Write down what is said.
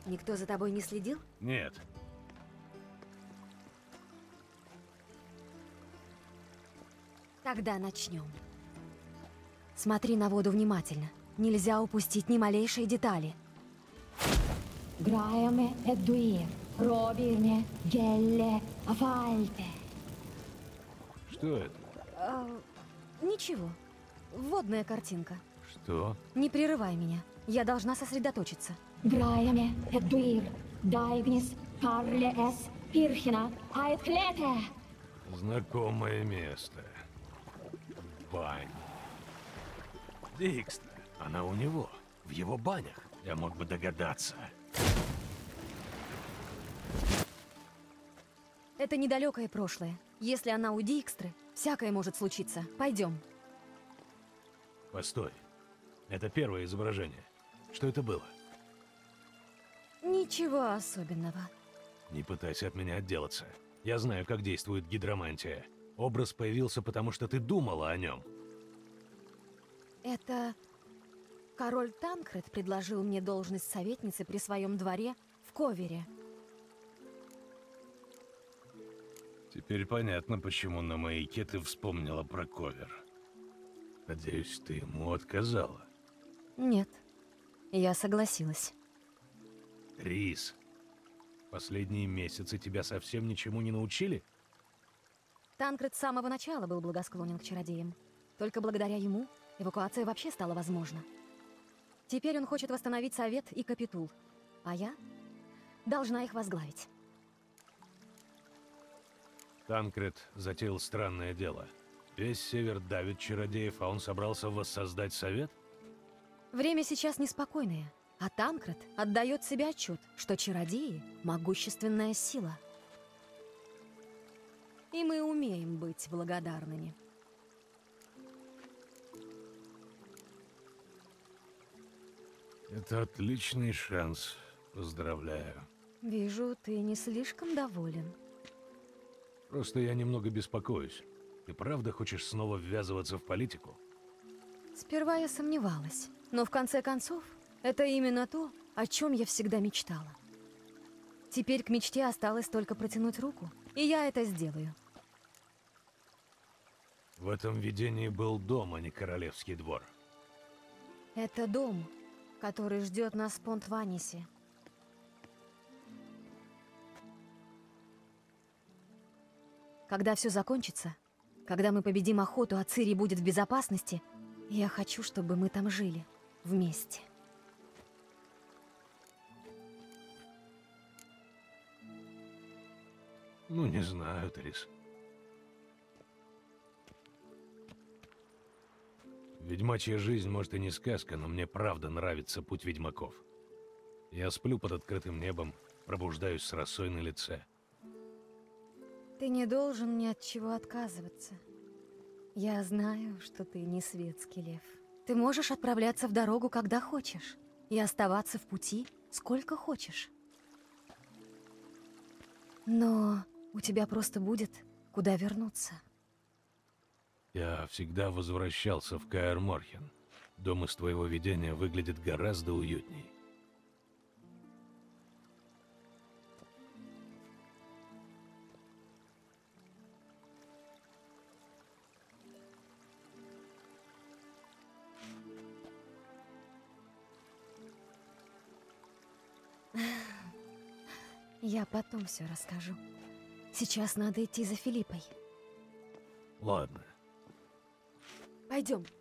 Никто за тобой не следил? Нет. Тогда начнем. Смотри на воду внимательно. Нельзя упустить ни малейшей детали. Граеме эдуир, робирме гелле афальте. Что это? Ничего. Водная картинка. Что? Не прерывай меня. Я должна сосредоточиться. Граеме эдуир, дайгнис карле эс пирхина айтклете. Знакомое место. Бань. Дикстра. Она у него. В его банях. Я мог бы догадаться. Это недалекое прошлое. Если она у Дикстры, всякое может случиться. Пойдем. Постой. Это первое изображение. Что это было? Ничего особенного. Не пытайся от меня отделаться. Я знаю, как действует гидромантия. Образ появился, потому что ты думала о нем. Это... Король Танкред предложил мне должность советницы при своем дворе в Ковере. Теперь понятно, почему на маяке ты вспомнила про Ковер. Надеюсь, ты ему отказала. Нет, я согласилась. Рис, последние месяцы тебя совсем ничему не научили? Танкред с самого начала был благосклонен к чародеям. Только благодаря ему эвакуация вообще стала возможна. Теперь он хочет восстановить совет и капитул, а я должна их возглавить. Танкред затеял странное дело. Весь север давит чародеев, а он собрался воссоздать совет? Время сейчас неспокойное, а Танкред отдает себе отчет, что чародеи — могущественная сила. И мы умеем быть благодарными. Это отличный шанс. Поздравляю. Вижу, ты не слишком доволен. Просто я немного беспокоюсь. Ты правда хочешь снова ввязываться в политику? Сперва я сомневалась, но в конце концов, это именно то, о чем я всегда мечтала. Теперь к мечте осталось только протянуть руку, и я это сделаю. В этом видении был дом, а не королевский двор. Это дом, который ждет нас в Понт-Ванисе. Когда все закончится, когда мы победим охоту, а Цири будет в безопасности, я хочу, чтобы мы там жили вместе. Ну, не знаю, Трис. Ведьмачья жизнь, может, и не сказка, но мне правда нравится путь ведьмаков. Я сплю под открытым небом, пробуждаюсь с росой на лице. Ты не должен ни от чего отказываться. Я знаю, что ты не светский лев. Ты можешь отправляться в дорогу, когда хочешь, и оставаться в пути, сколько хочешь. Но у тебя просто будет куда вернуться. Я всегда возвращался в Каэр-Морхен. Дом из твоего видения выглядит гораздо уютней. Я потом все расскажу. Сейчас надо идти за Филиппой. Ладно. Пойдем.